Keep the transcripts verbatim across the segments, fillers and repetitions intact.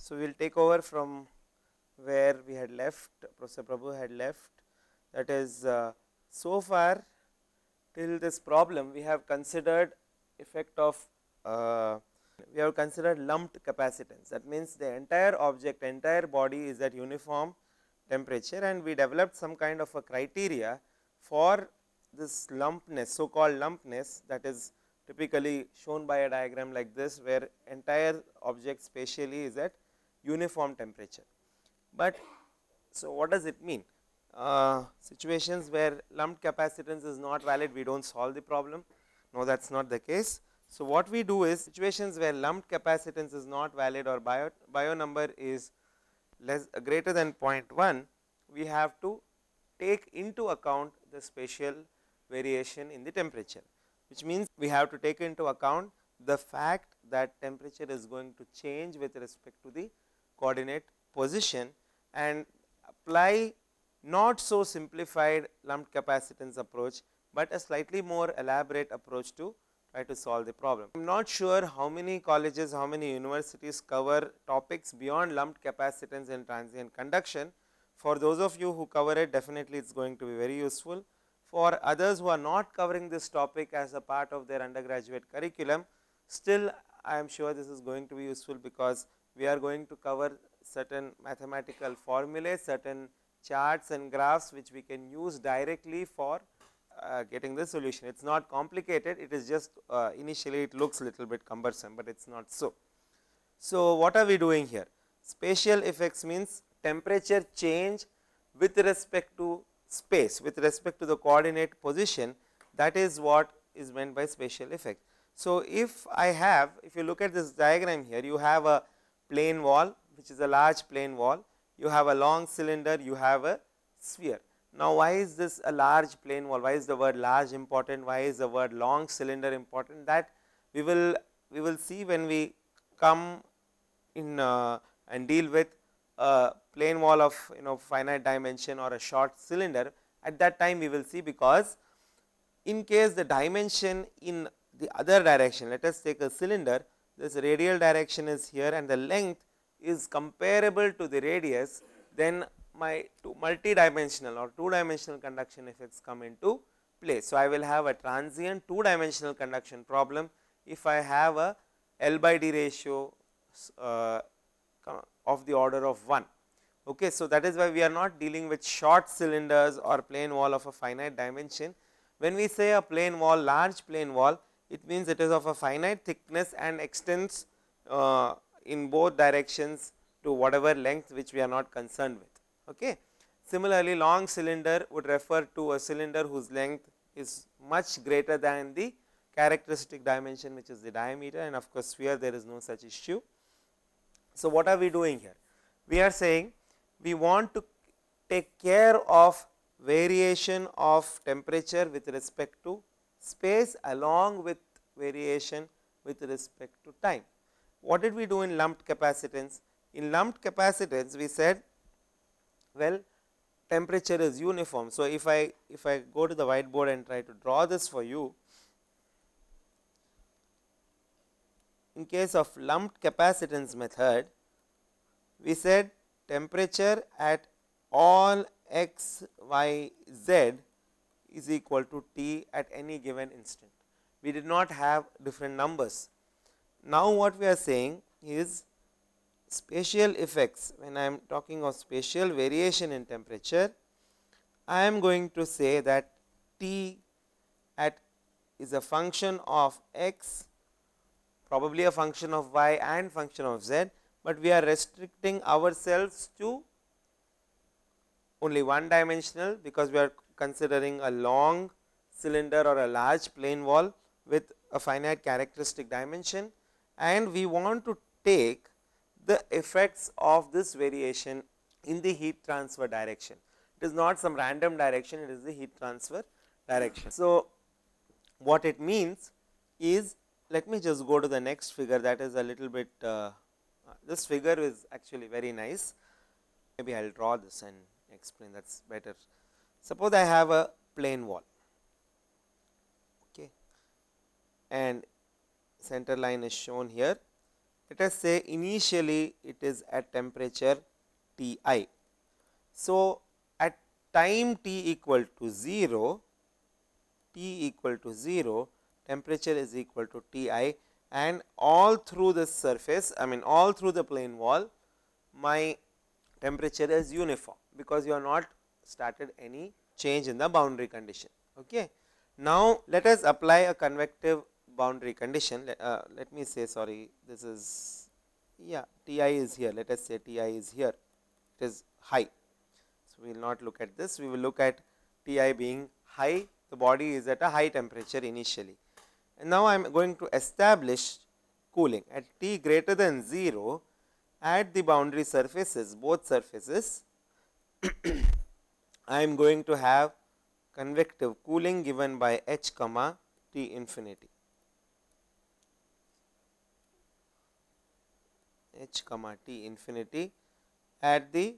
So, we will take over from where we had left, Professor Prabhu had left, that is uh, so far till this problem we have considered effect of uh, we have considered lumped capacitance. That means, the entire object, entire body is at uniform temperature, and we developed some kind of a criteria for this lumpness, so called lumpness, that is typically shown by a diagram like this, where entire object spatially is at uniform temperature. But so what does it mean? Uh, situations where lumped capacitance is not valid, we do not solve the problem. No, that is not the case. So, what we do is, situations where lumped capacitance is not valid or bio, bio number is less uh, greater than zero point one, we have to take into account the spatial variation in the temperature, which means we have to take into account the fact that temperature is going to change with respect to the coordinate position, and apply not so simplified lumped capacitance approach, but a slightly more elaborate approach to try to solve the problem. I am not sure how many colleges, how many universities cover topics beyond lumped capacitance and transient conduction. For those of you who cover it, definitely it is going to be very useful. For others who are not covering this topic as a part of their undergraduate curriculum, still I am sure this is going to be useful, because we are going to cover certain mathematical formulae, certain charts and graphs which we can use directly for uh, getting the solution. It is not complicated, it is just uh, initially it looks little bit cumbersome, but it is not so. So, what are we doing here? Spatial effects means temperature change with respect to space, with respect to the coordinate position, that is what is meant by spatial effect. So, if I have, if you look at this diagram here, you have a plane wall, which is a large plane wall, you have a long cylinder, you have a sphere. Now, why is this a large plane wall? Why is the word large important? Why is the word long cylinder important? That we will we will see when we come in uh, and deal with a plane wall of you know finite dimension or a short cylinder. At that time we will see, because in case the dimension in the other direction, let us take a cylinder, this radial direction is here and the length is comparable to the radius, then my two multi-dimensional or two dimensional conduction effects come into play. So, I will have a transient two dimensional conduction problem if I have a L by D ratio uh, of the order of one. Okay. So, that is why we are not dealing with short cylinders or plane wall of a finite dimension. When we say a plane wall, large plane wall, it means it is of a finite thickness and extends uh, in both directions to whatever length which we are not concerned with. Okay. Similarly, long cylinder would refer to a cylinder whose length is much greater than the characteristic dimension, which is the diameter, and of course, sphere there is no such issue. So, what are we doing here? We are saying we want to take care of variation of temperature with respect to space along with variation with respect to time. What did we do in lumped capacitance? In lumped capacitance we said, well, temperature is uniform. So, if I if I go to the whiteboard and try to draw this for you, in case of lumped capacitance method, we said temperature at all x, y, z is equal to T at any given instant. We did not have different numbers. Now, what we are saying is spatial effects. When I am talking of spatial variation in temperature, I am going to say that T at is a function of x, probably a function of y and function of z, but we are restricting ourselves to only one dimensional, because we are considering a long cylinder or a large plane wall with a finite characteristic dimension, and we want to take the effects of this variation in the heat transfer direction. It is not some random direction, it is the heat transfer direction. So, what it means is, let me just go to the next figure, that is a little bit uh, this figure is actually very nice. Maybe I will draw this and explain, that is better. Suppose I have a plane wall, okay, and center line is shown here. let us say initially it is at temperature T I. So, at time t equal to zero, t equal to zero, temperature is equal to T I, and all through this surface, I mean all through the plane wall, my temperature is uniform, because you are not started any change in the boundary condition. Okay. Now, let us apply a convective boundary condition. Uh, let me say, sorry, this is, yeah, T I is here. Let us say T I is here, it is high. So, we will not look at this, we will look at T I being high, the body is at a high temperature initially. And now, I am going to establish cooling at T greater than zero at the boundary surfaces, both surfaces. I am going to have convective cooling given by H comma T infinity. H comma T infinity at the,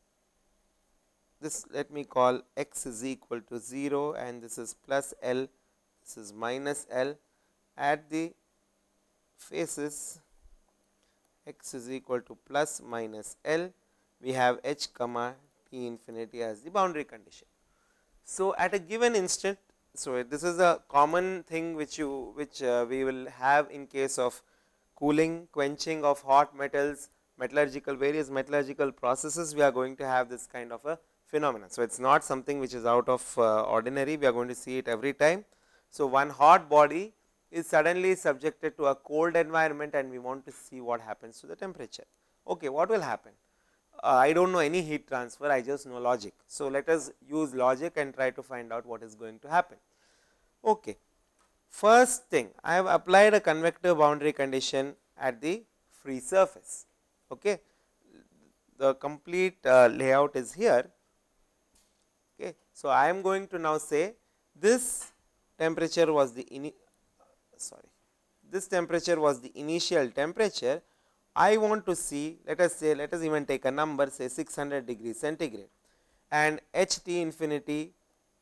this let me call x is equal to zero, and this is plus L, this is minus L at the faces x is equal to plus minus L, we have H comma T infinity as the boundary condition. So, at a given instant, so this is a common thing which you which uh, we will have in case of cooling, quenching of hot metals, metallurgical, various metallurgical processes, we are going to have this kind of a phenomenon. So, it is not something which is out of uh, ordinary, we are going to see it every time. So, one hot body is suddenly subjected to a cold environment, and we want to see what happens to the temperature. Okay, what will happen? Uh, I do not know any heat transfer, I just know logic. So, let us use logic and try to find out what is going to happen. Okay. First thing, I have applied a convective boundary condition at the free surface. Okay. The complete uh, layout is here. Okay. So, I am going to now say this temperature was the ini sorry, this temperature was the initial temperature. I want to see, let us say, let us even take a number, say six hundred degrees centigrade, and H T infinity,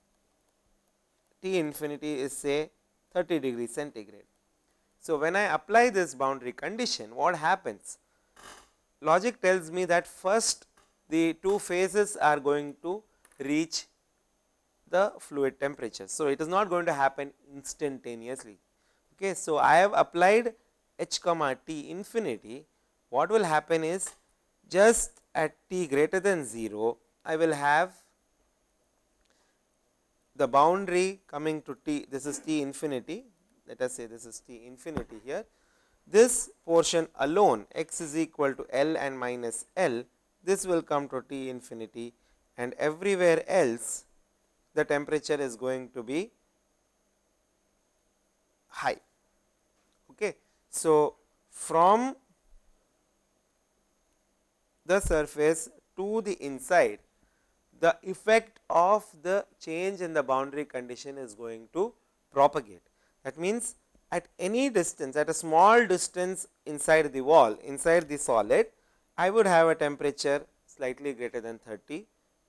T infinity is say thirty degrees centigrade. So, when I apply this boundary condition, what happens? Logic tells me that first the two phases are going to reach the fluid temperature. So, it is not going to happen instantaneously. Okay. So, I have applied H comma T infinity. What will happen is, just at T greater than zero, I will have the boundary coming to T, this is T infinity, let us say this is T infinity here. This portion alone, x is equal to L and minus L, this will come to T infinity, and everywhere else the temperature is going to be high. Okay. So, from the surface to the inside, the effect of the change in the boundary condition is going to propagate. That means, at any distance, at a small distance inside the wall, inside the solid, I would have a temperature slightly greater than thirty.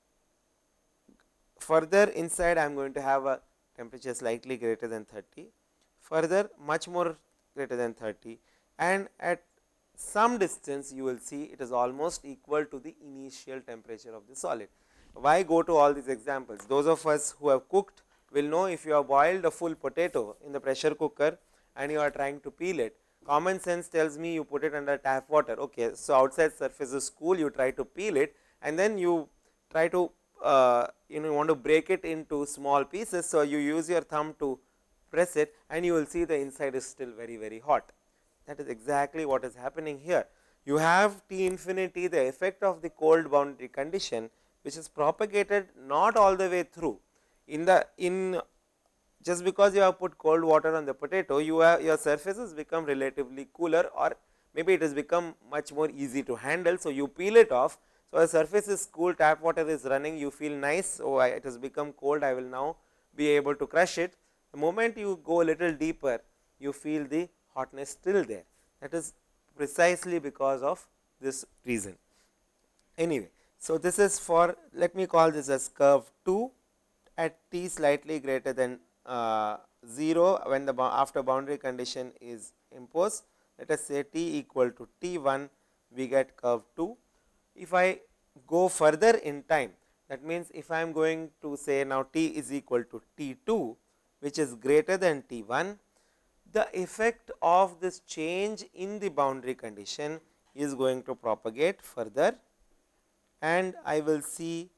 Further inside, I am going to have a temperature slightly greater than thirty, further much more greater than thirty, and at some distance you will see it is almost equal to the initial temperature of the solid. Why go to all these examples? Those of us who have cooked will know, if you have boiled a full potato in the pressure cooker and you are trying to peel it, common sense tells me you put it under tap water. Okay. So, outside surface is cool, you try to peel it, and then you try to uh, you know you want to break it into small pieces. So, you use your thumb to press it, and you will see the inside is still very very hot. That is exactly what is happening here. You have T infinity, the effect of the cold boundary condition, which is propagated not all the way through. In the in just because you have put cold water on the potato, you have your surfaces become relatively cooler, or maybe it has become much more easy to handle. So, you peel it off. So, the surface is cool, tap water is running, you feel nice. Oh, I, it has become cold, I will now be able to crush it. The moment you go a little deeper, you feel the hotness still there. That is precisely because of this reason. Anyway, so this is for, let me call this as curve two at T slightly greater than uh, zero, when the after boundary condition is imposed. let us say t equal to T one, we get curve two. If I go further in time, that means if I am going to say now t is equal to T two, which is greater than T one, the effect of this change in the boundary condition is going to propagate further, and I will see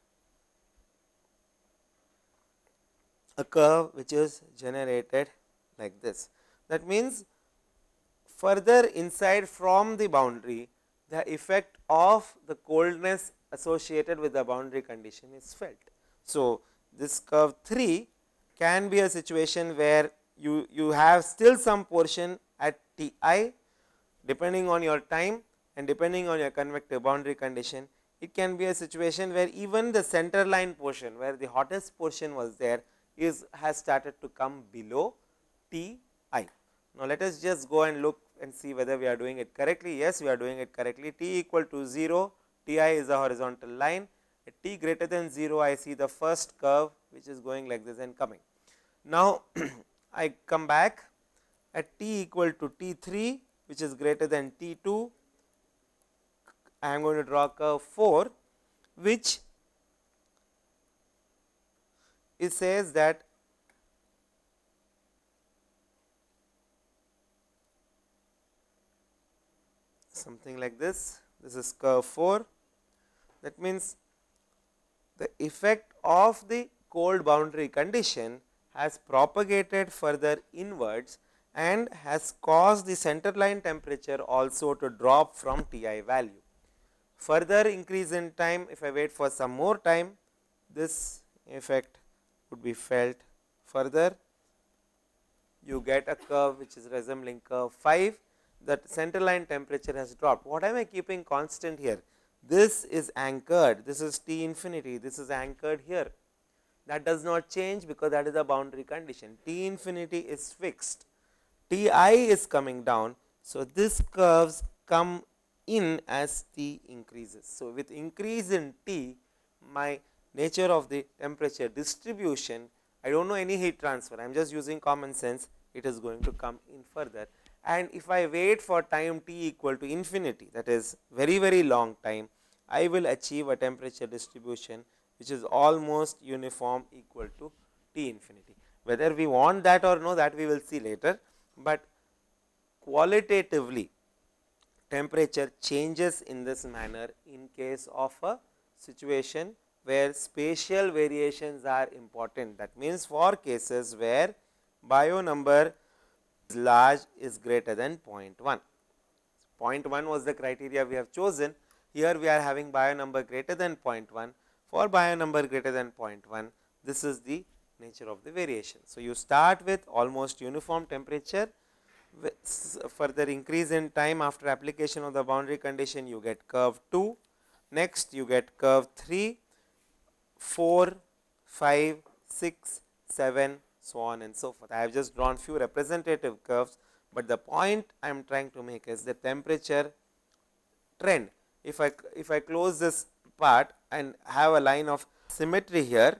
a curve which is generated like this. That means, further inside from the boundary, the effect of the coldness associated with the boundary condition is felt. So, this curve three can be a situation where you, you have still some portion at T I, depending on your time and depending on your convective boundary condition. It can be a situation where even the center line portion, where the hottest portion was there, is has started to come below T I. Now, let us just go and look and see whether we are doing it correctly. Yes, we are doing it correctly. T equal to zero, T I is a horizontal line. At t greater than zero, I see the first curve which is going like this and coming. Now, I come back at t equal to T three, which is greater than T two. I am going to draw curve four, which it says that something like this. This is curve four. That means, the effect of the cold boundary condition has propagated further inwards and has caused the center line temperature also to drop from T I value. Further increase in time, if I wait for some more time, this effect would be felt further. You get a curve which is resembling curve five, that center line temperature has dropped. What am I keeping constant here? This is anchored, this is T infinity, this is anchored here. That does not change because that is a boundary condition. T infinity is fixed, T I is coming down. So, this curves come in as T increases. So, with increase in T, my nature of the temperature distribution, I do not know any heat transfer, I am just using common sense, it is going to come in further. And if I wait for time t equal to infinity, that is very very long time, I will achieve a temperature distribution which is almost uniform equal to T infinity. Whether we want that or no, that we will see later, but qualitatively temperature changes in this manner in case of a situation where spatial variations are important. That means, for cases where bio number is large is greater than zero point one. zero point one was the criteria we have chosen. Here we are having bio number greater than zero point one. For bio number greater than zero point one, this is the nature of the variation. So, you start with almost uniform temperature, further increase in time after application of the boundary condition, you get curve two, next you get curve three, four, five, six, seven, so on and so forth. I have just drawn few representative curves, but the point I am trying to make is the temperature trend. If I if I close this part and have a line of symmetry here,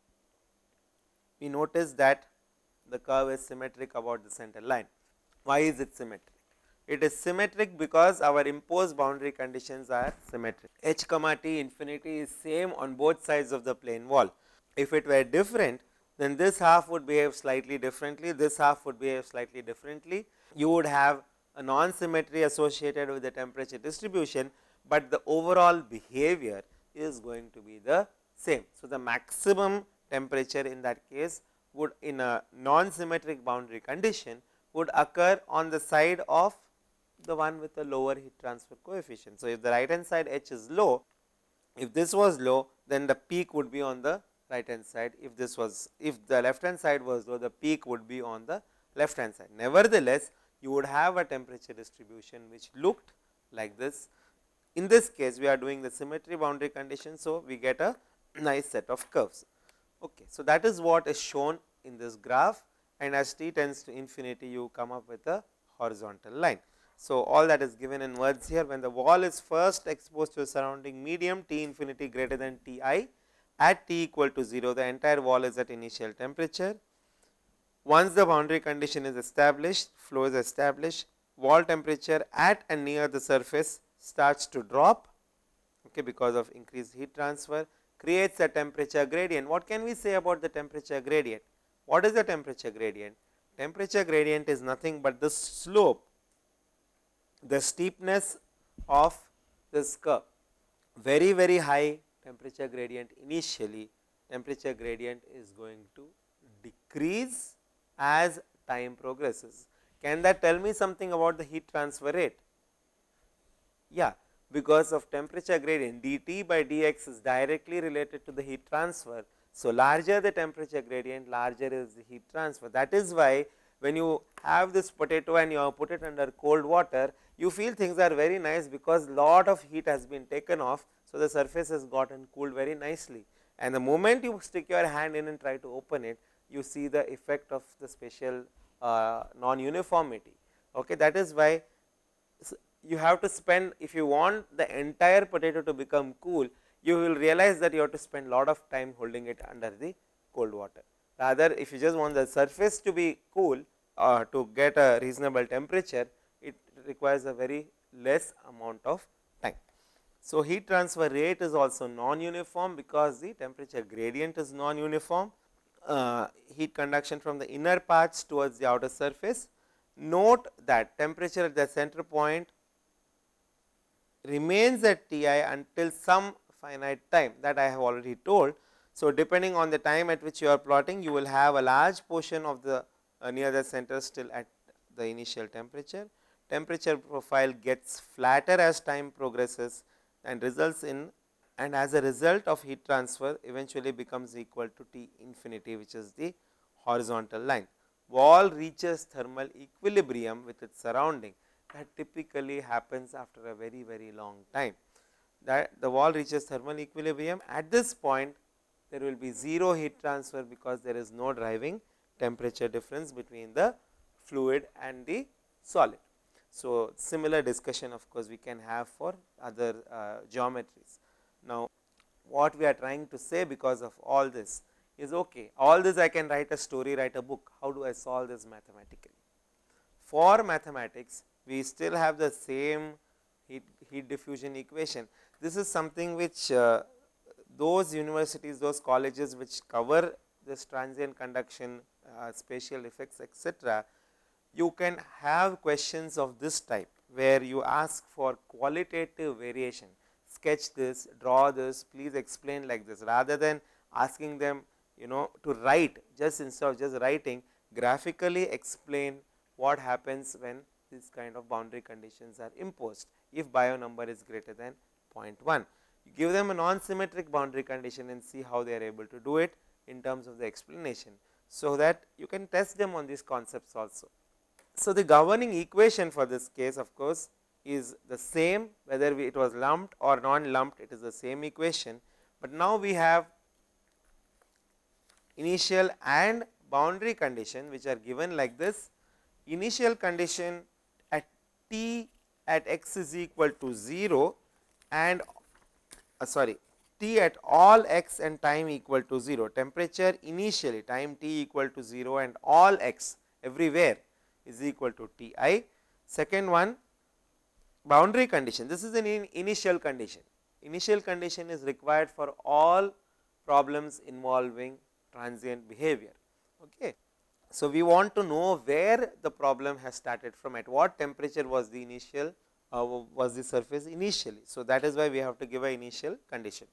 we notice that the curve is symmetric about the center line. Why is it symmetric? It is symmetric because our imposed boundary conditions are symmetric. H comma t infinity is same on both sides of the plane wall. If it were different, then this half would behave slightly differently, this half would behave slightly differently. You would have a non-symmetry associated with the temperature distribution, but the overall behavior is going to be the same. So, the maximum temperature in that case would, in a non-symmetric boundary condition, would occur on the side of the one with the lower heat transfer coefficient. So, if the right hand side H is low, if this was low, then the peak would be on the right hand side. If this was, if the left hand side was low, the peak would be on the left hand side. Nevertheless, you would have a temperature distribution which looked like this. In this case, we are doing the symmetry boundary condition. So, we get a nice set of curves. Okay. So, that is what is shown in this graph, and as t tends to infinity, you come up with a horizontal line. So, all that is given in words here. When the wall is first exposed to the surrounding medium, T infinity greater than T I, at t equal to zero, the entire wall is at initial temperature. Once the boundary condition is established, flow is established, wall temperature at and near the surface starts to drop, okay, because of increased heat transfer, creates a temperature gradient. What can we say about the temperature gradient? What is the temperature gradient? Temperature gradient is nothing but the slope, the steepness of this curve. Very very high temperature gradient initially, temperature gradient is going to decrease as time progresses. Can that tell me something about the heat transfer rate? Yeah, because of temperature gradient, dt by dx is directly related to the heat transfer. So, larger the temperature gradient, larger is the heat transfer. That is why when you have this potato and you put it under cold water, you feel things are very nice because lot of heat has been taken off. So, the surface has gotten cooled very nicely, and the moment you stick your hand in and try to open it, you see the effect of the spatial uh, non uniformity. Okay, that is why you have to spend, if you want the entire potato to become cool, you will realize that you have to spend lot of time holding it under the cold water. Rather, if you just want the surface to be cool or uh, to get a reasonable temperature, it requires a very less amount of time. So, heat transfer rate is also non uniform because the temperature gradient is non uniform. Uh, heat conduction from the inner parts towards the outer surface. Note that temperature at the center point remains at T I until some finite time, that I have already told. So, depending on the time at which you are plotting, you will have a large portion of the uh, near the center still at the initial temperature. Temperature profile gets flatter as time progresses and results in, and as a result of heat transfer eventually becomes equal to T infinity, which is the horizontal line. Wall reaches thermal equilibrium with its surrounding. That typically happens after a very very long time. That the wall reaches thermal equilibrium. At this point, there will be zero heat transfer because there is no driving temperature difference between the fluid and the solid. So, similar discussion of course, we can have for other uh, geometries. Now, what we are trying to say because of all this is, okay, all this I can write a story, write a book. How do I solve this mathematically? For mathematics, we still have the same heat, heat diffusion equation. This is something which uh, those universities, those colleges which cover this transient conduction, uh, spatial effects, et cetera, you can have questions of this type, where you ask for qualitative variation. Sketch this, draw this, please explain like this, rather than asking them, you know, to write, just instead of just writing, graphically explain what happens when this kind of boundary conditions are imposed, if bio number is greater than zero point one. You give them a non-symmetric boundary condition and see how they are able to do it in terms of the explanation, so that you can test them on these concepts also. So, the governing equation for this case of course is the same, whether we, it was lumped or non lumped, it is the same equation, but now we have initial and boundary condition which are given like this. Initial condition at t at x is equal to zero and uh, sorry t at all x and time equal to zero, temperature initially time t equal to zero and all x everywhere is equal to T I. Second one, boundary condition, this is an in initial condition. Initial condition is required for all problems involving transient behavior. Okay. So, we want to know where the problem has started from, at what temperature was the initial uh, was the surface initially. So, that is why we have to give a initial condition.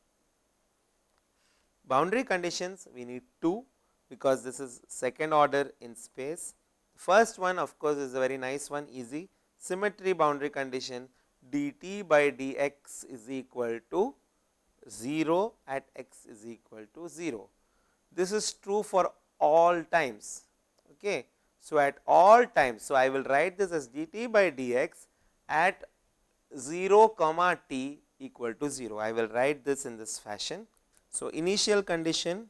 Boundary conditions we need two, because this is second order in space. First one of course is a very nice one, easy, symmetry boundary condition, dt by dx is equal to zero at x is equal to zero. This is true for all times. Okay. So, at all times, so I will write this as dt by dx at zero comma t equal to zero. I will write this in this fashion. So, initial condition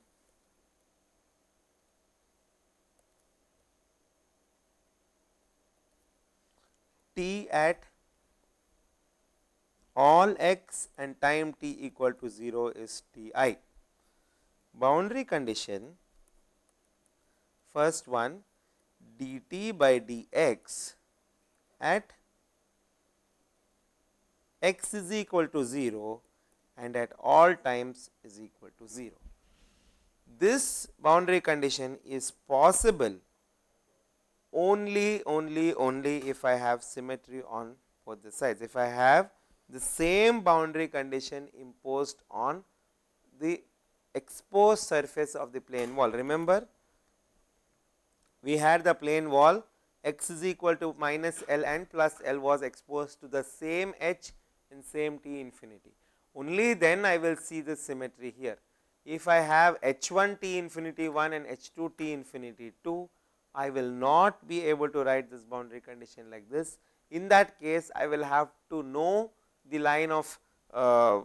t at all x and time t equal to zero is T I. Boundary condition, first one dt by dx at x is equal to zero and at all times is equal to zero. This boundary condition is possible only, only, only if I have symmetry on both the sides. If I have the same boundary condition imposed on the exposed surface of the plane wall. Remember, we had the plane wall, x is equal to minus L and plus L was exposed to the same h and same t infinity. Only then I will see the symmetry here. If I have h one t infinity one and h two t infinity two, I will not be able to write this boundary condition like this. In that case, I will have to know the line of uh,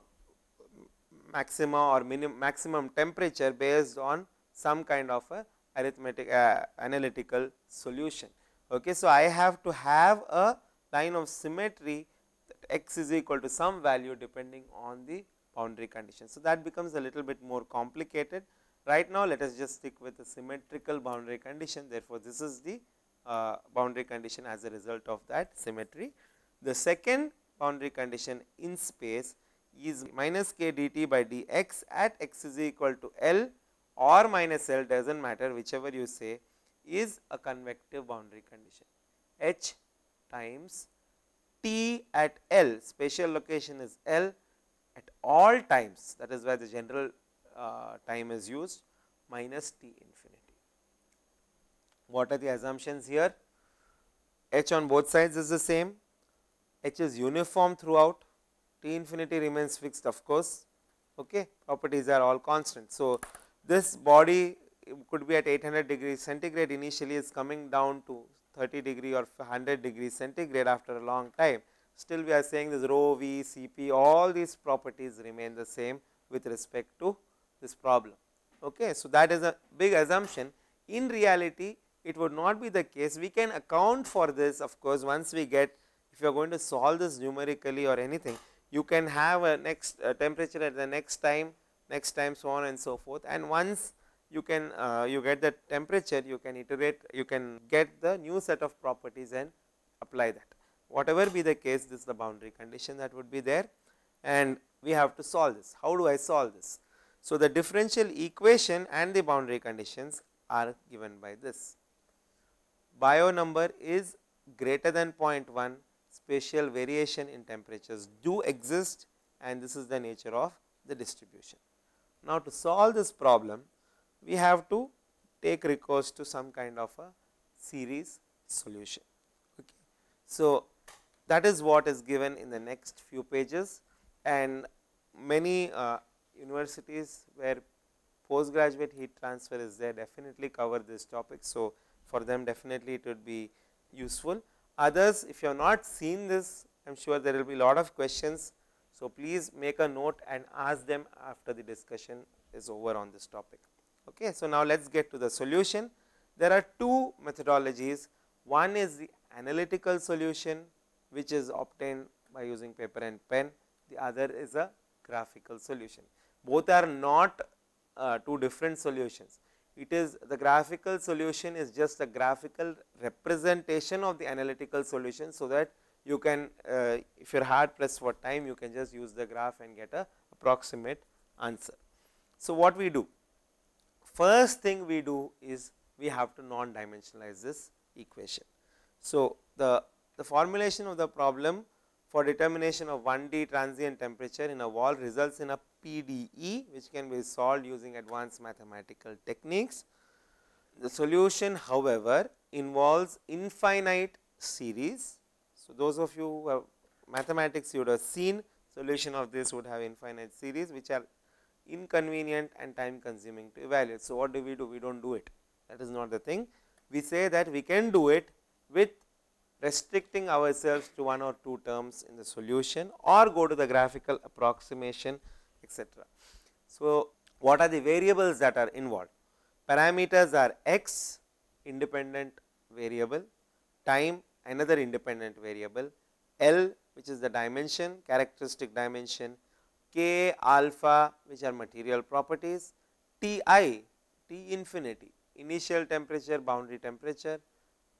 maxima or minimum maximum temperature based on some kind of a arithmetic uh, analytical solution. Okay. So, I have to have a line of symmetry that x is equal to some value depending on the boundary condition. So, that becomes a little bit more complicated. Right now, let us just stick with the symmetrical boundary condition. Therefore, this is the uh, boundary condition as a result of that symmetry. The second boundary condition in space is minus k dt by dx at x is equal to L or minus L, does not matter, whichever you say, is a convective boundary condition. H times t at L, spatial location is L, at all times, that is why the general uh, time is used, minus t infinity. What are the assumptions here? H on both sides is the same, H is uniform throughout, t infinity remains fixed, of course, okay. Properties are all constant. So, this body could be at eight hundred degrees centigrade, initially is coming down to thirty degree or one hundred degrees centigrade after a long time. Still we are saying this rho, v, Cp, all these properties remain the same with respect to this problem. Okay. So, that is a big assumption. In reality, it would not be the case. We can account for this, of course, once we get, if you are going to solve this numerically or anything, you can have a next uh, temperature at the next time, next time, so on and so forth. And once you can uh, you get the temperature, you can iterate, you can get the new set of properties and apply that. Whatever be the case, this is the boundary condition that would be there, and we have to solve this. How do I solve this? So, the differential equation and the boundary conditions are given by this. Bio number is greater than zero point one, spatial variation in temperatures do exist, and this is the nature of the distribution. Now, to solve this problem, we have to take recourse to some kind of a series solution. Okay. So, that is what is given in the next few pages, and many uh, universities where postgraduate heat transfer is there definitely cover this topic. So, for them definitely it would be useful. Others, if you have not seen this, I am sure there will be a lot of questions. So, please make a note and ask them after the discussion is over on this topic. Okay. So, now let us get to the solution. There are two methodologies. One is the analytical solution, which is obtained by using paper and pen. The other is a graphical solution. Both are not uh, two different solutions. It is the graphical solution is just a graphical representation of the analytical solution, so that you can, uh, if you are hard pressed for time, you can just use the graph and get a approximate answer. So, what we do? First thing we do is we have to non dimensionalize this equation. So, the, the formulation of the problem for determination of one D transient temperature in a wall results in a P D E, which can be solved using advanced mathematical techniques. The solution, however, involves infinite series. So, those of you who have mathematics, you would have seen solution of this would have infinite series, which are inconvenient and time consuming to evaluate. So, what do we do? We do not do it, that is not the thing. We say that we can do it with restricting ourselves to one or two terms in the solution, or go to the graphical approximation, et cetera. So, what are the variables that are involved? Parameters are x, independent variable, time, another independent variable, L, which is the dimension, characteristic dimension, K, alpha, which are material properties, Ti, T infinity, initial temperature, boundary temperature,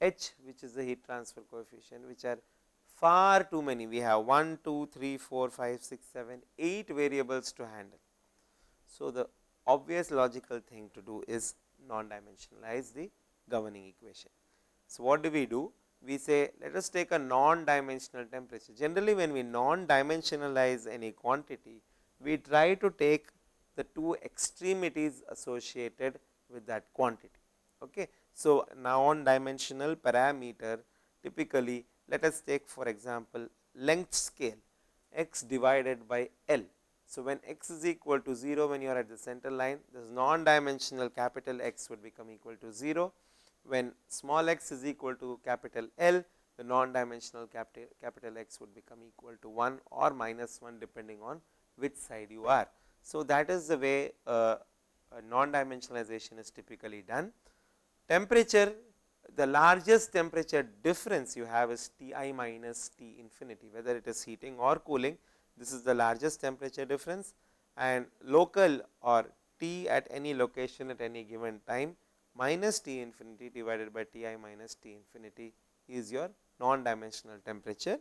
H, which is the heat transfer coefficient, which are far too many. We have one, two, three, four, five, six, seven, eight variables to handle. So, the obvious logical thing to do is non-dimensionalize the governing equation. So, what do we do? We say let us take a non-dimensional temperature. Generally, when we non-dimensionalize any quantity, we try to take the two extremities associated with that quantity. Okay. So, non-dimensional parameter typically, let us take for example, length scale x divided by L. So, when x is equal to zero, when you are at the center line, this non-dimensional capital X would become equal to zero. When small x is equal to capital L, the non-dimensional capital, capital X would become equal to one or minus one depending on which side you are. So, that is the way uh, non-dimensionalization is typically done. Temperature, the largest temperature difference you have is T I minus T infinity, whether it is heating or cooling. This is the largest temperature difference, and local or T at any location at any given time minus T infinity divided by T I minus T infinity is your non-dimensional temperature.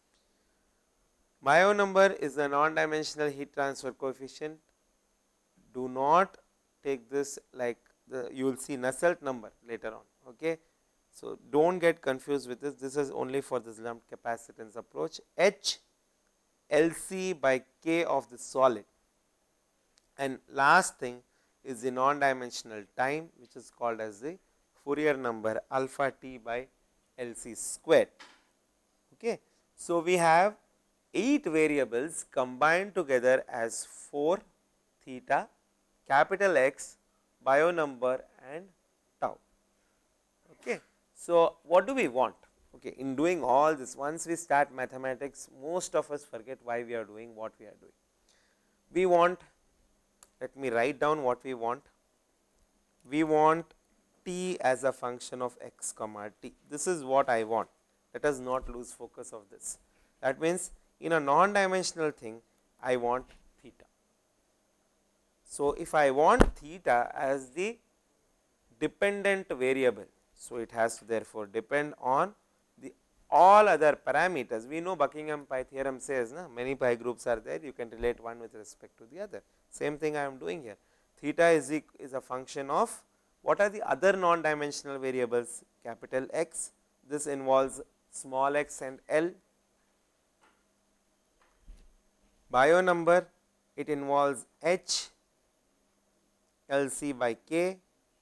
Bio number is the non-dimensional heat transfer coefficient. Do not take this like the, you will see Nusselt number later on. Okay. So, do not get confused with this, this is only for this lumped capacitance approach. H L C by K of the solid, and last thing is the non-dimensional time, which is called as the Fourier number alpha T by L C squared. Okay. So, we have eight variables combined together as four theta, capital X, bio number and tau. Okay. So, what do we want? Okay, in doing all this, once we start mathematics, most of us forget why we are doing what we are doing. We want, let me write down what we want. We want t as a function of x comma t. This is what I want. Let us not lose focus of this. That means, in a non-dimensional thing, I want theta. So, if I want theta as the dependent variable, so it has to therefore depend on the all other parameters. We know Buckingham pi theorem says na, many pi groups are there, you can relate one with respect to the other. Same thing I am doing here. Theta is, is a function of what are the other non-dimensional variables? Capital X, this involves small x and L. Bio number, it involves H, L C by K.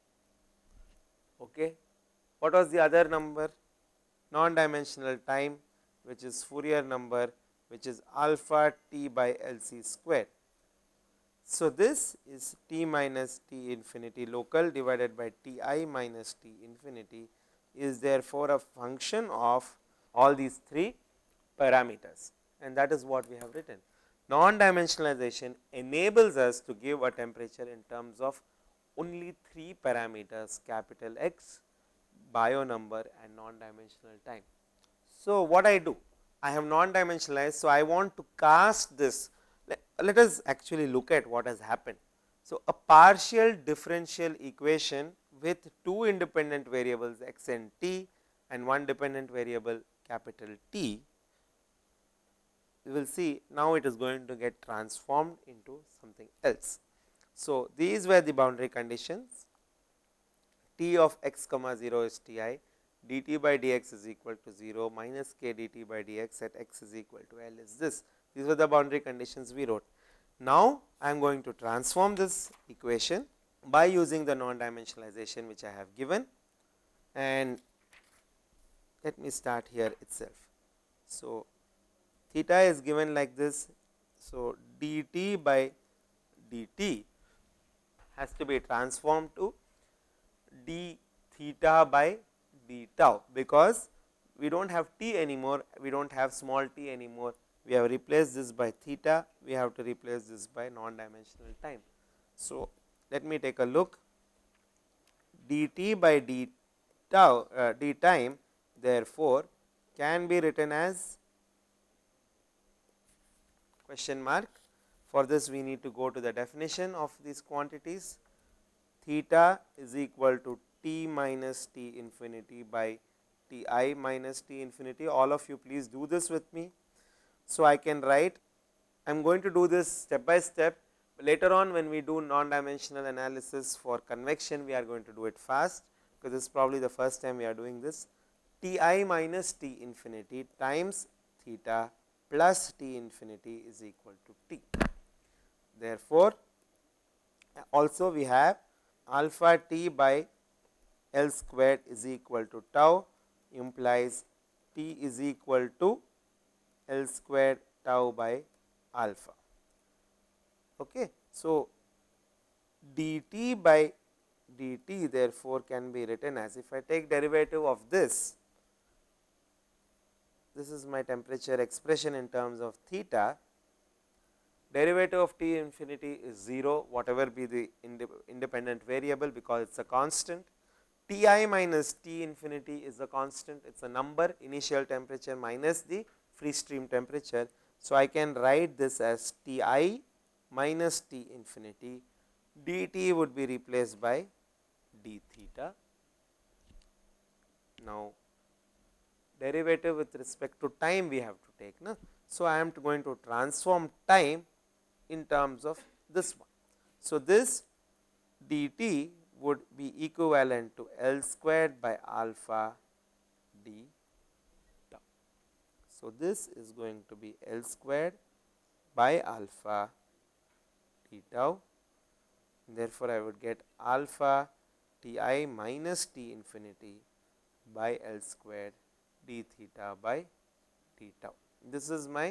Okay. What was the other number? Non-dimensional time, which is Fourier number, which is alpha T by L C squared. So, this is T minus T infinity local divided by T I minus T infinity is therefore a function of all these three parameters, and that is what we have written. Non-dimensionalization enables us to give a temperature in terms of only three parameters, capital X, bio number and non-dimensional time. So, what I do? I have non-dimensionalized. So, I want to cast this. Let, let us actually look at what has happened. So, a partial differential equation with two independent variables x and t and one dependent variable capital T, we will see now it is going to get transformed into something else. So, these were the boundary conditions. T of x comma zero is T I, dt by dx is equal to zero minus k dt by dx at x is equal to L is this. These were the boundary conditions we wrote. Now, I am going to transform this equation by using the non-dimensionalization which I have given, and let me start here itself. So, theta is given like this. So, dt by dt has to be transformed to d theta by d tau, because we do not have t anymore, we do not have small t anymore, we have replaced this by theta, we have to replace this by non-dimensional time. So, let me take a look. Dt by d tau uh, d time therefore can be written as question mark. For this we need to go to the definition of these quantities. Theta is equal to t minus t infinity by T I minus T infinity. All of you please do this with me. So, I can write, I am going to do this step by step. Later on when we do non-dimensional analysis for convection, we are going to do it fast, because this is probably the first time we are doing this. T I minus T infinity times theta plus T infinity is equal to T. Therefore, also we have alpha T by L squared is equal to tau, implies T is equal to L squared tau by alpha. Okay. So, dt by dt therefore, can be written as, if I take derivative of this, this is my temperature expression in terms of theta, derivative of T infinity is zero, whatever be the independent variable, because it is a constant. T I minus T infinity is a constant, it is a number, initial temperature minus the free stream temperature. So, I can write this as T I minus T infinity, dt would be replaced by d theta. Now, derivative with respect to time we have to take. No? So, I am going to transform time in terms of this one. So, this dt would be equivalent to L squared by alpha d tau. So, this is going to be L squared by alpha d tau. Therefore, I would get alpha T I minus T infinity by L squared d theta by d tau. This is my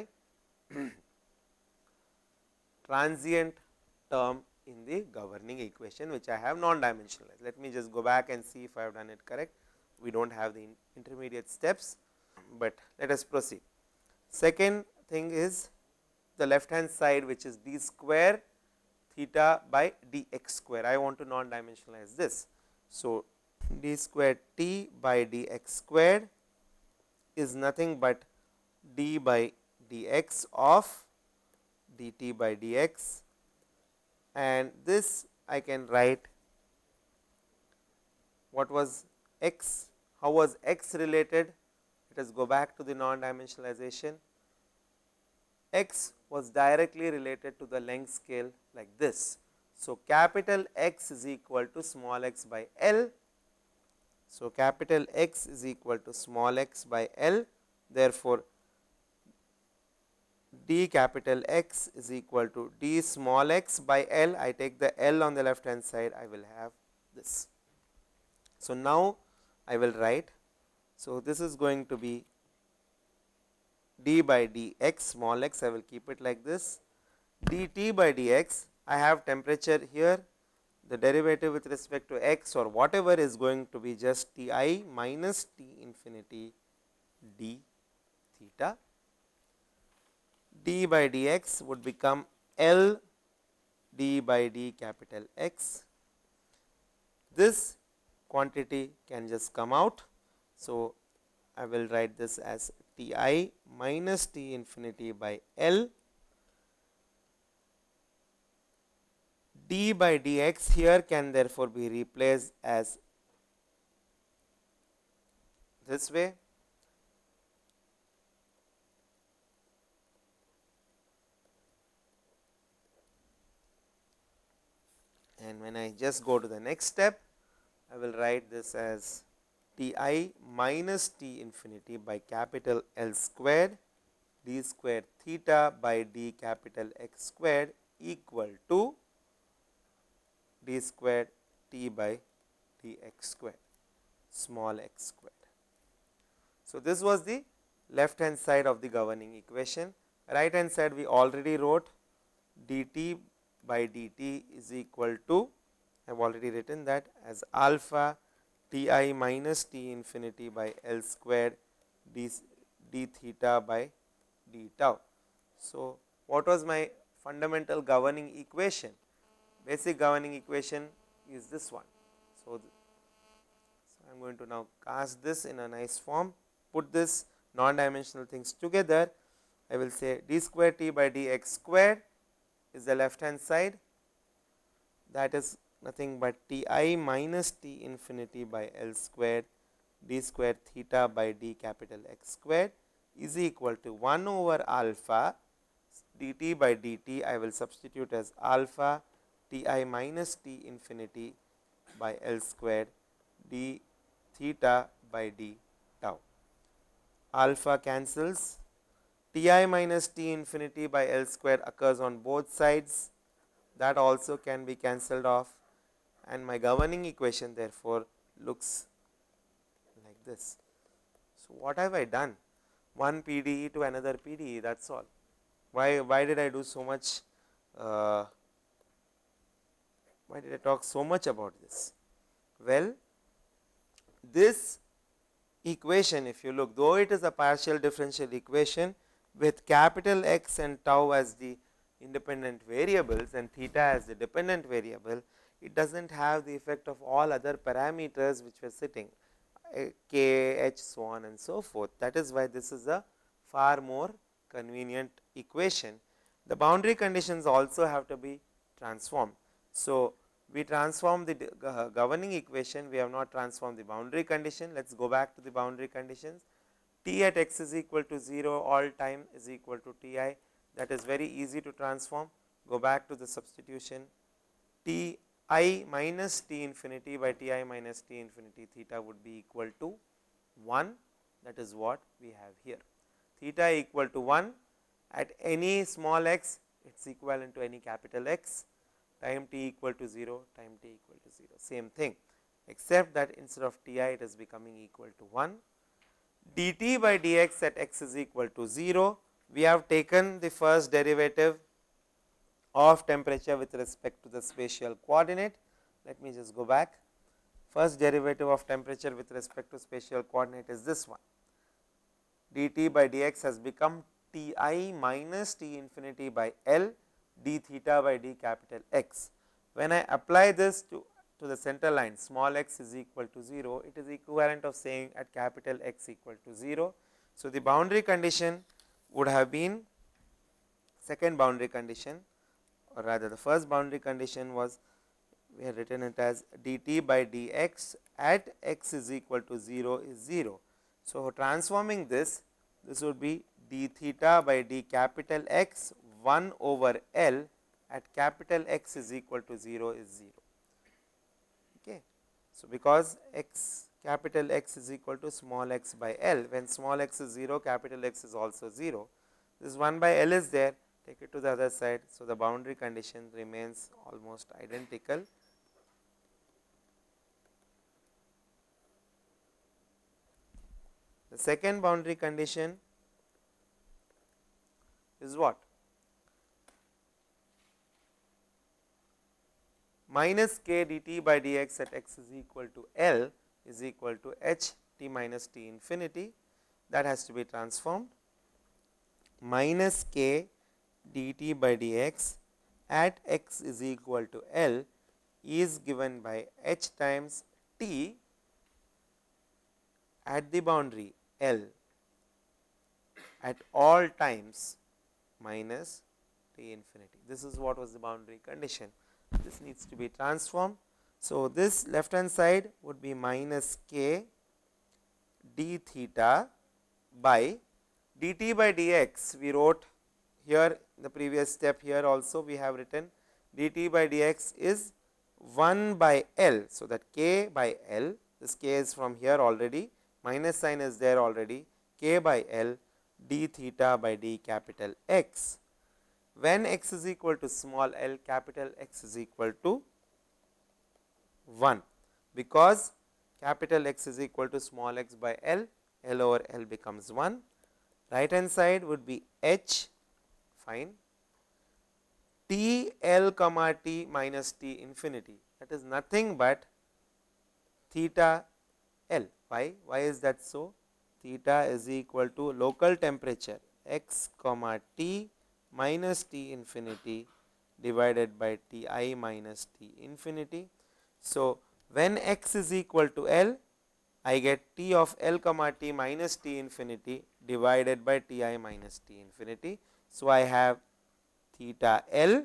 transient term in the governing equation, which I have non-dimensionalized. Let me just go back and see if I have done it correct. We do not have the intermediate steps, but let us proceed. Second thing is the left hand side, which is d square theta by dx square. I want to non-dimensionalize this. So, d square t by dx squared is nothing but d by dx of dt by dx, and this I can write what was x, how was x related. Let us go back to the non-dimensionalization. X was directly related to the length scale like this. So, capital X is equal to small x by L. So, capital X is equal to small x by L. Therefore, d capital X is equal to d small x by L. I take the L on the left hand side, I will have this. So, now I will write. So, this is going to be d by dx small x, I will keep it like this, dt by dx. I have temperature here, the derivative with respect to x or whatever is going to be just T I minus T infinity d theta. D by dx would become L d by d capital X. This quantity can just come out. So, I will write this as T I minus T infinity by L. D by dx here can therefore be replaced as this way. And when I just go to the next step, I will write this as T I minus T infinity by capital L squared d square theta by d capital X squared equal to d squared t by dx squared small x squared. So, this was the left hand side of the governing equation. Right hand side we already wrote dt by dt is equal to, I have already written that as alpha T I minus T infinity by L squared d, d theta by d tau. So, what was my fundamental governing equation? Basic governing equation is this one. So, so I am going to now cast this in a nice form, put this non-dimensional things together. I will say d square t by dx squared is the left hand side, that is nothing but T I minus T infinity by L squared d square theta by d capital X squared is equal to one over alpha dt by dt. I will substitute as alpha T I minus T infinity by L squared d theta by d tau. Alpha cancels, T I minus T infinity by L square occurs on both sides, that also can be cancelled off, and my governing equation therefore looks like this. So, what have I done? One P D E to another P D E, that is all. Why, why did I do so much, uh, why did I talk so much about this? Well, this equation, if you look, though it is a partial differential equation with capital X and tau as the independent variables and theta as the dependent variable, it does not have the effect of all other parameters which were sitting, k, h, so on and so forth. That is why this is a far more convenient equation. The boundary conditions also have to be transformed. So, we transform the uh, governing equation, we have not transformed the boundary condition. Let us go back to the boundary conditions. T at x is equal to zero all time is equal to T I, that is very easy to transform. Go back to the substitution, T I minus T infinity by T I minus T infinity theta would be equal to one, that is what we have here. Theta equal to one at any small x, it is equivalent to any capital X, time t equal to zero, time t equal to zero, same thing, except that instead of T I it is becoming equal to one. Dt by dx at x is equal to zero, we have taken the first derivative of temperature with respect to the spatial coordinate. Let me just go back. First derivative of temperature with respect to spatial coordinate is this one. Dt by dx has become Ti minus T infinity by L d theta by d capital X. When I apply this to, to the center line, small x is equal to zero, it is equivalent of saying at capital X equal to zero. So, the boundary condition would have been, second boundary condition, or rather the first boundary condition was, we have written it as dt by dx at x is equal to zero is zero. So, transforming this, this would be d theta by d capital X one over L at capital X is equal to zero is zero. Okay. So, because x capital X is equal to small x by L, when small x is zero, capital X is also zero. This one by L is there, take it to the other side. So, the boundary condition remains almost identical. The second boundary condition is what? Minus k dt by dx at x is equal to L is equal to h t minus t infinity, that has to be transformed. Minus k dt by dx at x is equal to L is given by h times t at the boundary L at all times minus t infinity. This is what was the boundary condition. This needs to be transformed. So, this left hand side would be minus k d theta by dt by dx. We wrote here in the previous step, here also we have written dt by dx is one by L. So, that k by L, this k is from here already, minus sign is there already, k by L d theta by d capital X. When x is equal to small l, capital X is equal to one, because capital X is equal to small x by L, L over L becomes one. Right hand side would be h, fine, T L comma T minus T infinity, that is nothing but theta L. Why? Why is that so? Theta is equal to local temperature x comma T minus T infinity divided by T I minus T infinity. So, when x is equal to L, I get T of L comma T minus T infinity divided by T I minus T infinity. So, I have theta L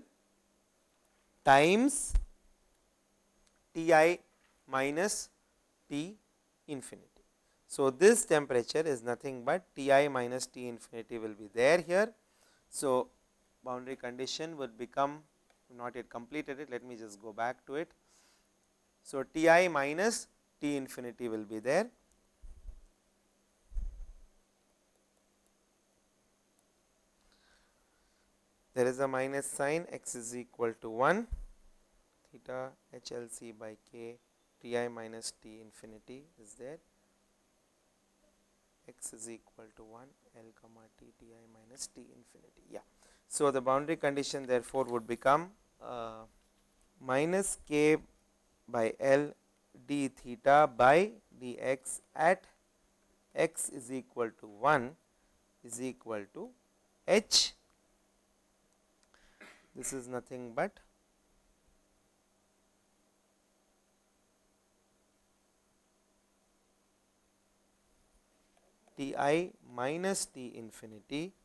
times T I minus T infinity. So, this temperature is nothing but T I minus T infinity will be there here. So, boundary condition would become, not yet completed it, let me just go back to it. So, T I minus T infinity will be there. There is a minus sign, x is equal to one, theta H L C by k T I minus T infinity is there, x is equal to one, L comma T T I minus T infinity. Yeah. So, the boundary condition therefore would become uh, minus k by L d theta by dx at x is equal to one is equal to h. This is nothing but T I minus T infinity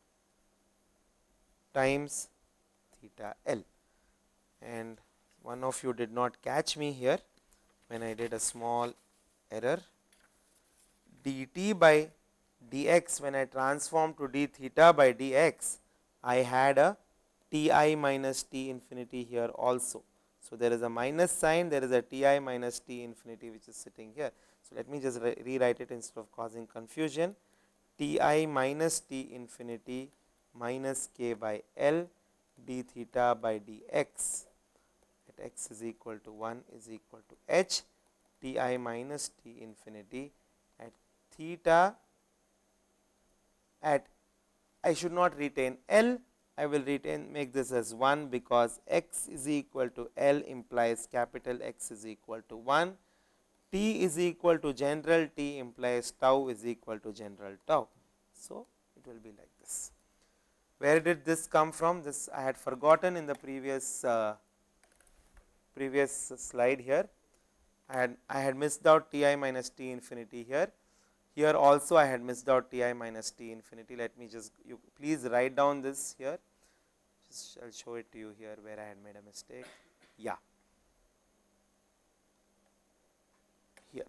times theta L. And one of you did not catch me here when I did a small error. Dt by dx, when I transform to d theta by dx, I had a T I minus T infinity here also. So, there is a minus sign, there is a T I minus T infinity which is sitting here. So, let me just re rewrite it instead of causing confusion. T I minus T infinity minus k by L d theta by dx at x is equal to one is equal to h T I minus T infinity at theta at, I should not retain L, I will retain make this as one, because x is equal to L implies capital X is equal to one, T is equal to general T implies tau is equal to general tau. So, it will be like this. Where did this come from? This I had forgotten in the previous uh, previous slide here. I had I had missed out T I minus T infinity here. Here also I had missed out T I minus T infinity. Let me just, you please write down this here. Just I will show it to you here where I had made a mistake. Yeah, here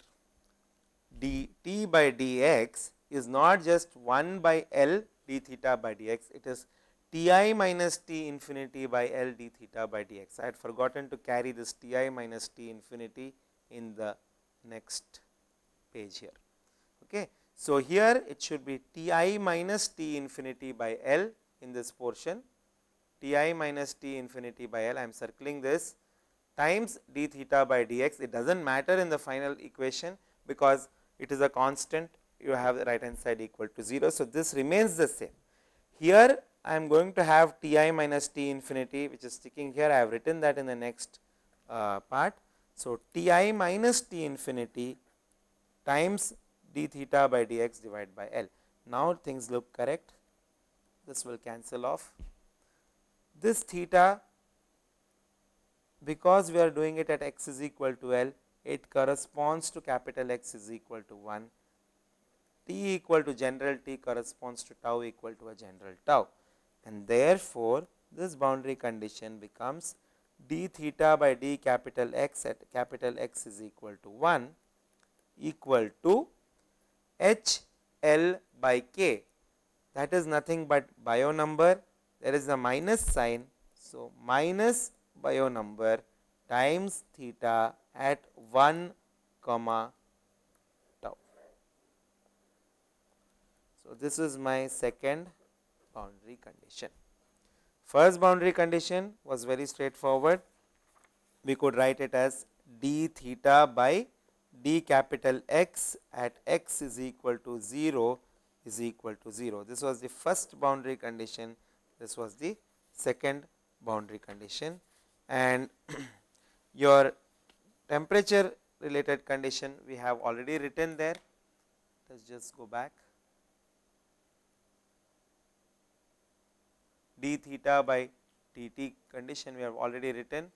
dt by dx is not just one by L d theta by dx, it is T I minus T infinity by L d theta by dx. I had forgotten to carry this T I minus T infinity in the next page here. Okay. So, here it should be T I minus T infinity by L in this portion, T I minus T infinity by L, I am circling this, times d theta by dx. It does not matter in the final equation, because it is a constant, you have the right hand side equal to zero. So, this remains the same. Here I am going to have T I minus T infinity which is sticking here, I have written that in the next uh, part. So, T I minus T infinity times d theta by dx divided by L. Now, things look correct, this will cancel off. This theta, because we are doing it at x is equal to L, it corresponds to capital X is equal to one, T equal to general T corresponds to tau equal to a general tau, and therefore, this boundary condition becomes d theta by d capital X at capital X is equal to one equal to H L by k, that is nothing but bio number, there is a minus sign. So, minus bio number times theta at one comma tau. So, this is my second boundary condition. First boundary condition was very straightforward, we could write it as d theta by d capital X at x is equal to zero is equal to zero. This was the first boundary condition, this was the second boundary condition, and your temperature related condition we have already written there. Let us just go back. D theta by dt condition we have already written.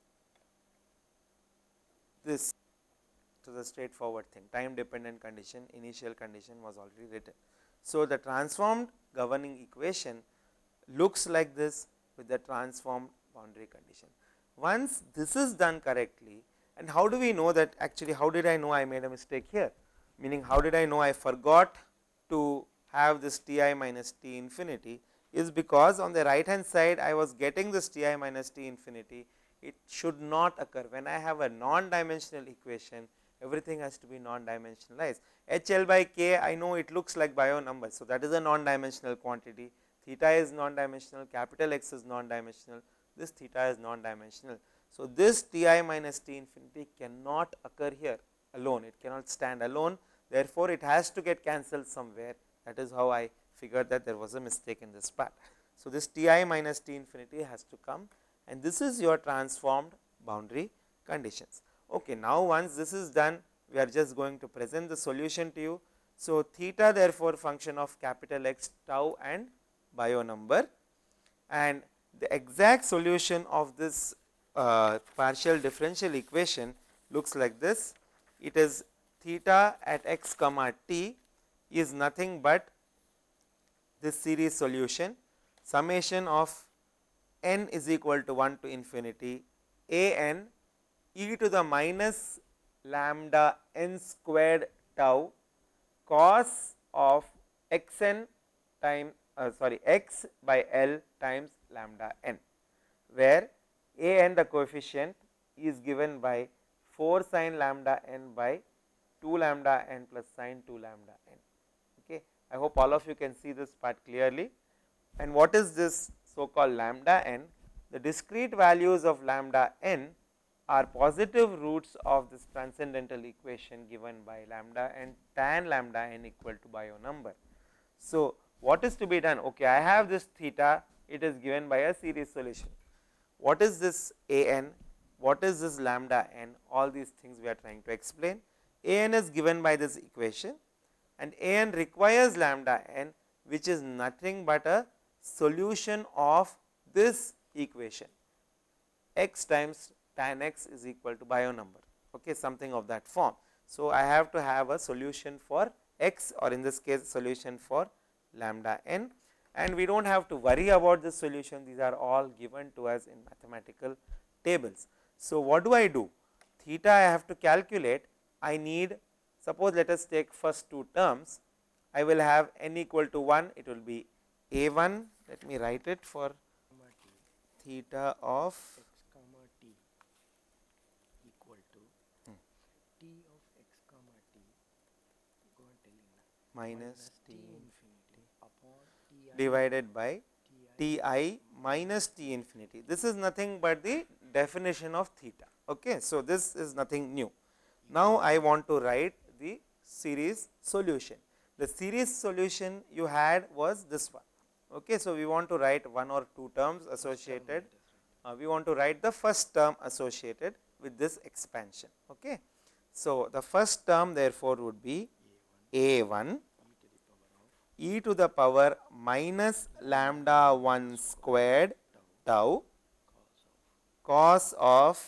This to the straightforward thing, time dependent condition, initial condition was already written. So, the transformed governing equation looks like this with the transformed boundary condition. Once this is done correctly, and how do we know that actually, how did I know I made a mistake here? meaning how did I know I forgot to have this T I minus T infinity, is because on the right hand side I was getting this T I minus T infinity. It should not occur. When I have a non-dimensional equation, everything has to be non-dimensionalized. H L by k, I know it looks like bio number. So, that is a non-dimensional quantity, theta is non-dimensional, capital X is non-dimensional, this theta is non-dimensional. So, this T I minus T infinity cannot occur here alone, it cannot stand alone, therefore, it has to get cancelled somewhere. That is how I figured that there was a mistake in this part. So, this T I minus T infinity has to come, and this is your transformed boundary conditions. Okay, now, once this is done, we are just going to present the solution to you. So, theta therefore, function of capital X, tau and bio number, and the exact solution of this uh, partial differential equation looks like this. It is theta at x comma t is nothing but this series solution, summation of n is equal to one to infinity a n e to the minus lambda n squared tau cos of x n time uh, sorry x by L times lambda n, where a n the coefficient is given by four sin lambda n by two lambda n plus sin two lambda n. Okay. I hope all of you can see this part clearly. And what is this so called lambda n? The discrete values of lambda n are positive roots of this transcendental equation given by lambda and tan lambda n equal to bio number. So, what is to be done? Okay, I have this theta, it is given by a series solution. What is this a n? What is this lambda n? All these things we are trying to explain. A n is given by this equation, and a n requires lambda n, which is nothing but a solution of this equation, x times tan x is equal to bio number, okay, something of that form. So, I have to have a solution for x, or in this case solution for lambda n, and we do not have to worry about this solution, these are all given to us in mathematical tables. So, what do I do? Theta I have to calculate, I need, suppose let us take first two terms, I will have n equal to one, it will be a one, let me write it for theta of x comma t equal to hmm. t of x comma t, go on telling now, minus t t infinity upon ti divided by ti ti minus t infinity. This is nothing but the definition of theta. Okay. So, this is nothing new. Now, I want to write the series solution. The series solution you had was this one. Okay. So, we want to write one or two terms associated, uh, we want to write the first term associated with this expansion. Okay. So, the first term therefore, would be a one e to the power minus lambda one squared tau cos of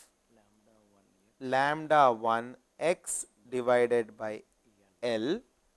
lambda one x divided by L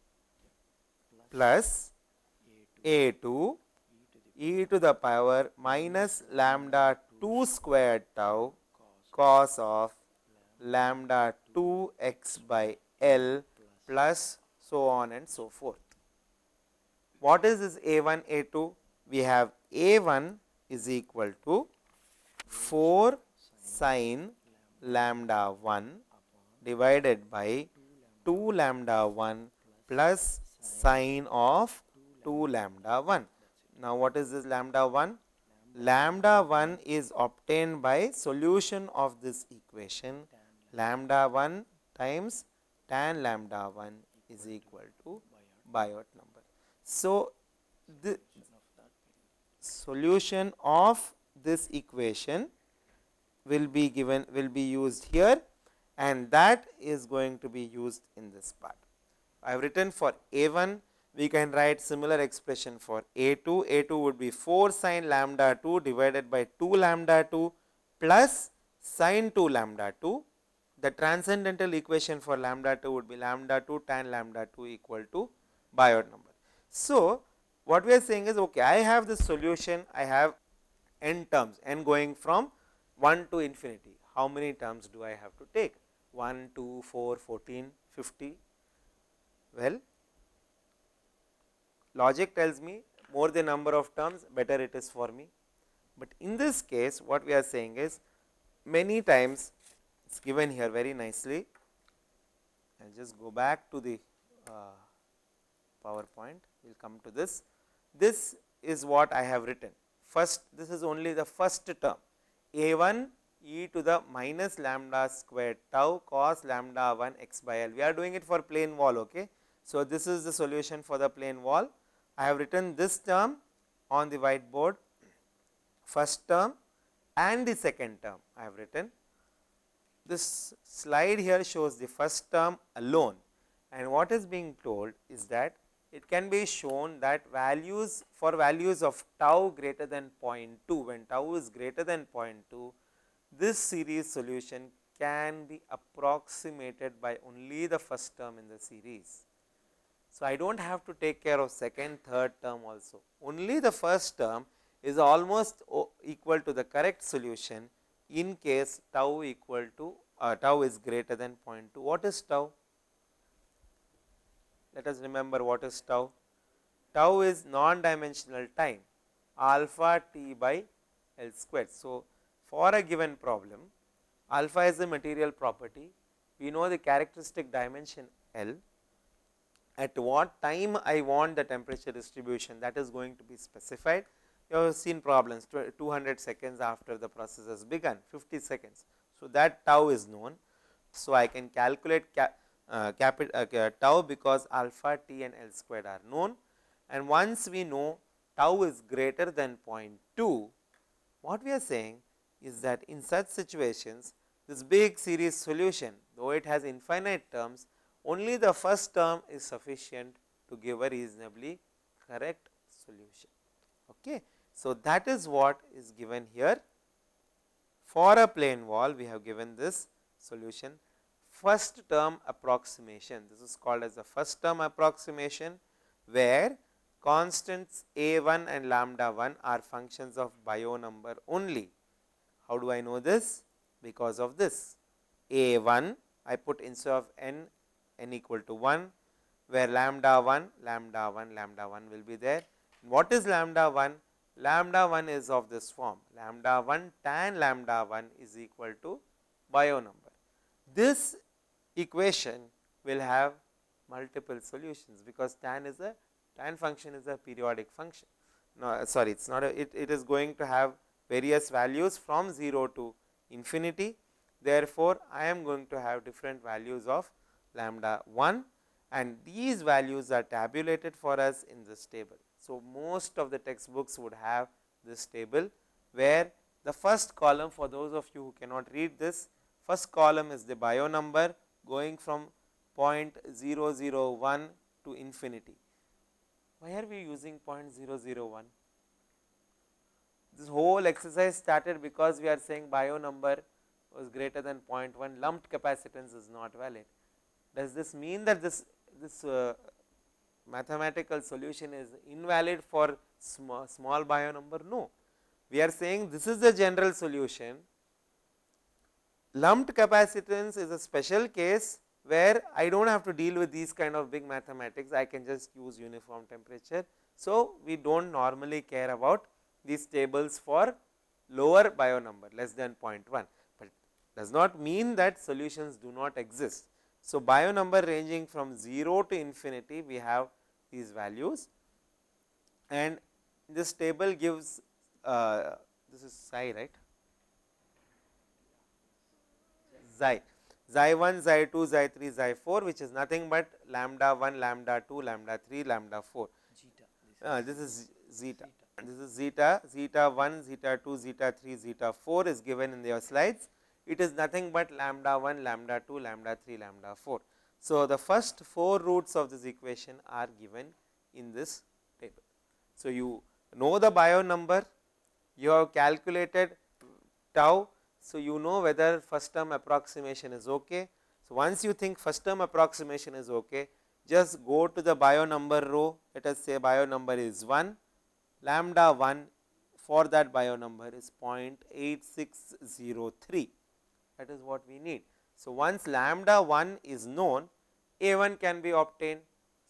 plus a two e to the power minus lambda two squared tau cos of lambda two x by L plus so on and so forth. What is this a one, a two? We have a one is equal to four sin lambda one divided by two lambda one plus sin of two lambda one. Now, what is this lambda one? Lambda one is obtained by solution of this equation, lambda one times tan lambda one is equal to Biot number. So, the solution of this equation will be given, will be used here, and that is going to be used in this part. I have written for a one, we can write similar expression for a two, a two would be four sin lambda two divided by two lambda two plus sin two lambda two. The transcendental equation for lambda two would be lambda two tan lambda two equal to Biot number. So, what we are saying is, okay, I have this solution, I have n terms, n going from one to infinity. How many terms do I have to take? one, two, four, fourteen, fifty. Well, logic tells me more the number of terms, better it is for me. But in this case, what we are saying is, many times it is given here very nicely. I will just go back to the uh, PowerPoint, we will come to this. This is what I have written. First, this is only the first term, a one e to the minus lambda squared tau cos lambda one x by L. We are doing it for plane wall. Okay. So, this is the solution for the plane wall. I have written this term on the whiteboard, first term and the second term I have written. This slide here shows the first term alone, and what is being told is that it can be shown that values for values of tau greater than zero point two, when tau is greater than zero point two, this series solution can be approximated by only the first term in the series. So, I do not have to take care of second, third term also, only the first term is almost equal to the correct solution in case tau equal to uh, tau is greater than zero point two. What is tau? Let us remember what is tau. Tau is non-dimensional time, alpha t by L squared. So, for a given problem, alpha is a material property, we know the characteristic dimension L. At what time I want the temperature distribution, that is going to be specified. You have seen problems two hundred seconds after the process has begun, fifty seconds. So, that tau is known. So, I can calculate cap, uh, capital, uh, tau because alpha t and L squared are known, and once we know tau is greater than zero point two, what we are saying is that in such situations, this big series solution, though it has infinite terms, only the first term is sufficient to give a reasonably correct solution. Okay. So, that is what is given here. For a plane wall, we have given this solution, first term approximation. This is called as the first term approximation, where constants a one and lambda one are functions of Bio number only. How do I know this? Because of this, a one I put instead of n, n equal to one, where lambda one, lambda one, lambda one will be there. What is lambda one? Lambda one is of this form, lambda one tan lambda one is equal to Bio number. This equation will have multiple solutions, because tan is a tan function is a periodic function. No, sorry, it is not a, it, it is going to have various values from zero to infinity. Therefore, I am going to have different values of lambda one, and these values are tabulated for us in this table. So, most of the textbooks would have this table, where the first column, for those of you who cannot read this, first column is the Bio number going from zero point zero zero one to infinity. Why are we using zero point zero zero one? This whole exercise started because we are saying Bio number was greater than zero point one, lumped capacitance is not valid. Does this mean that this, this uh, mathematical solution is invalid for small, small Bio number? No. We are saying this is the general solution. Lumped capacitance is a special case where I do not have to deal with these kind of big mathematics, I can just use uniform temperature. So, we do not normally care about these tables for lower Bio number less than zero point one, but does not mean that solutions do not exist. So, Bio number ranging from zero to infinity, we have these values, and this table gives uh, this is psi, right, xi, xi one, xi two, xi three, xi four, which is nothing but lambda one, lambda two, lambda three, lambda four. Uh, this is zeta. This is zeta, zeta one, zeta two, zeta three, zeta four is given in your slides. It is nothing but lambda one, lambda two, lambda three, lambda four. So, the first four roots of this equation are given in this table. So, you know the Bio number, you have calculated tau. So, you know whether first term approximation is okay. So, once you think first term approximation is okay, just go to the Bio number row, let us say Bio number is one, lambda one for that Bio number is zero point eight six zero three, that is what we need. So, once lambda one is known, A one can be obtained,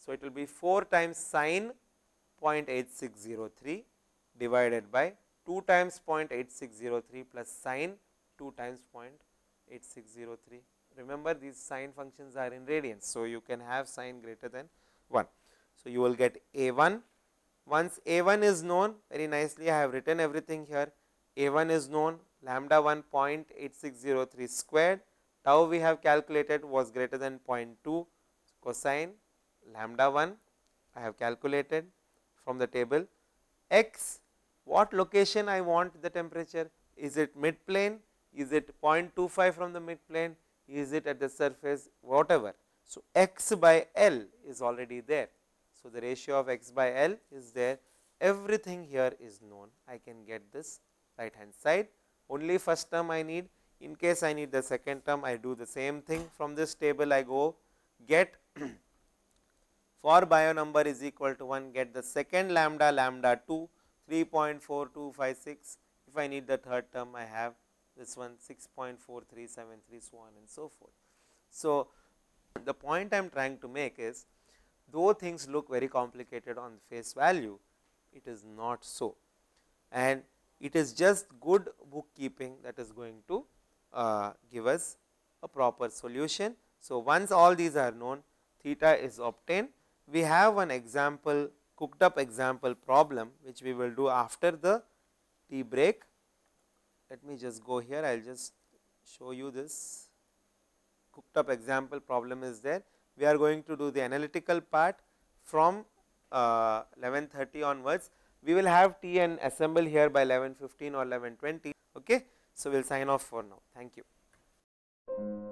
So, it will be four times sine zero point eight six zero three divided by two times zero point eight six zero three plus sine two times zero point eight six zero three. Remember, these sine functions are in radians. So, you can have sine greater than one. So, you will get A one. Once A one is known, very nicely I have written everything here. A one is known, lambda one zero point eight six zero three squared, tau we have calculated was greater than zero point two, cosine lambda one I have calculated from the table. X, what location I want the temperature? Is it mid plane? Is it zero point two five from the mid plane? Is it at the surface? Whatever. So, x by L is already there. So, the ratio of x by L is there. Everything here is known. I can get this right hand side. Only first term I need. In case I need the second term, I do the same thing. From this table, I go get for bio number is equal to one, get the second lambda, lambda two, three point four two five six. If I need the third term, I have this one six point four three seven three, so on and so forth. So, the point I am trying to make is, though things look very complicated on face value, it is not so, and it is just good bookkeeping that is going to uh, give us a proper solution. So, once all these are known, theta is obtained. We have one example, cooked up example problem, which we will do after the tea break. Let me just go here, I will just show you this cooked up example problem is there. We are going to do the analytical part from uh, eleven thirty onwards. We will have tea and assemble here by eleven fifteen or eleven twenty. Okay. So, we will sign off for now. Thank you.